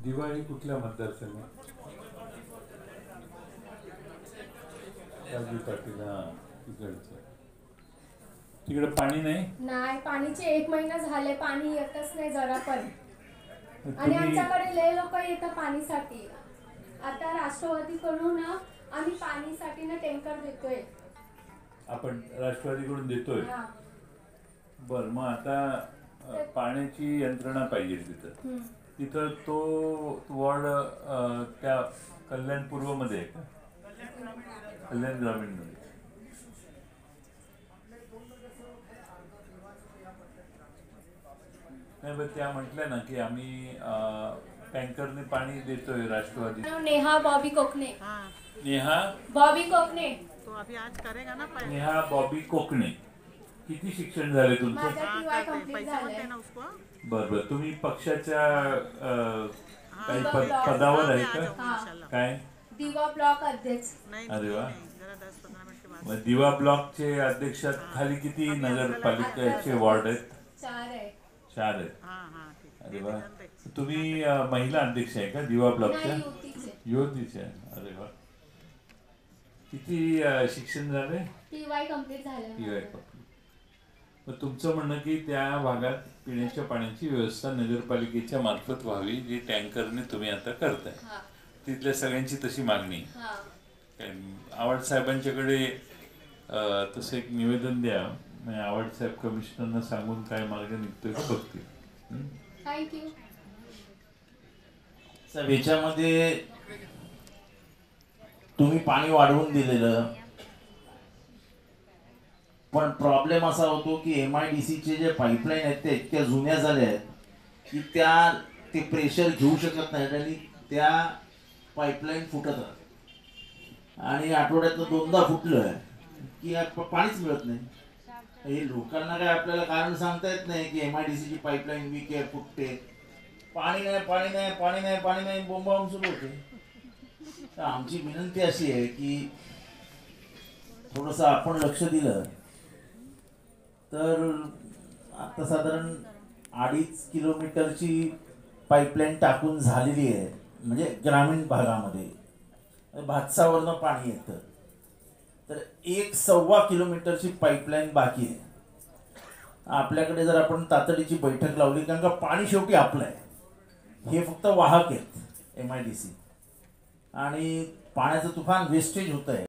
दिवाळी कुठल्या मतदारसंघात? राजू पाटील, हा तिकडचं. तिकडे पाणी नाही, पाणीचे 1 महिना झाले, पाणी येतच नाही जरा पण. आणि तुम्ही आमच्याकडे लय लोक येतात पाणीसाठी. आता राष्ट्रवादीकडून आम्ही पाणीसाठी ना टँकर देतोय. आपण राष्ट्रवादीकडून देतोय. बर, मग आता पाण्याची यंत्रणा पाहिजे तिथं. तिथं तो वॉर्ड त्या कल्याण पूर्व मध्ये आहे का? कल्याण ग्रामीण मध्ये. नाही, पण त्या म्हटल्या ना की आम्ही टँकरने पाणी देतोय राष्ट्रवादी. नेहा बॉबी कोकणे. नेहा बॉबी कोकणे. तो अभी आज करेगा ना पहले. नेहा बॉबी कोकणे. किती शिक्षण झाले तुमचं? बर बर, तुम्ही पक्षाच्या काही पदावर आहे का? काय? दिवा ब्लॉक अध्यक्ष. अरे वा. मग दिवा ब्लॉकचे अध्यक्षात खाली किती नगरपालिकेचे वॉर्ड आहेत? 4 आहेत. 4 आहेत. अरे वा. तुम्ही महिला अध्यक्ष आहे का दिवा ब्लॉकच्या? युवतीचे. अरे वा. किती शिक्षण झाले? TY कंप्लीट झालं. TY complete. मग तुमचं म्हणणं की त्या भागात पिण्याच्या पाण्याची व्यवस्था नगरपालिकेच्या मार्फत व्हावी, जी टँकरने तुम्ही आता करताय. तिथल्या सगळ्यांची तशी मागणी. आव्हाड साहेबांच्याकडे तसं एक निवेदन द्या. आव्हाड साहेब कमिशनरना सांगून काय मार्ग निघतोय का बघतील. थँक्यू. साहेब, याच्यामध्ये तुम्ही पाणी वाढवून दिलेलं, पण प्रॉब्लेम असा होतो की MIDCचे जे पाईपलाईन आहेत ते इतक्या जुन्या झाल्या आहेत की ते प्रेशर घेऊ शकत नाहीत आणि त्या पाईपलाईन फुटत राहतात. आणि आठवड्यातनं 2दा फुटलं की पाणीच मिळत नाही. हे लोकांना काय आपल्याला कारण सांगता येत नाही की MIDCची पाईपलाईन वीक आहे, फुटते. पाणी नाही, पाणी नाही, पाणी नाही, पाणी नाही, बोंबाबोंब सुरू होते. तर आमची विनंती अशी आहे की थोडंसं आपण लक्ष दिलं तर आता साधारण 2.5 किलोमीटरची पाईपलाईन टाकून झालेली आहे, म्हणजे ग्रामीण भागामध्ये भातसावरनं पाणी येतं. तर 1.25 किलोमीटरची पाईपलाईन बाकी आहे. आपल्याकडे जर आपण तातडीची बैठक लावली, कारण का पाणी शेवटी आपलं आहे, हे फक्त वाहक आहेत MIDC, आणि पाण्याचं तुफान वेस्टेज होत आहे.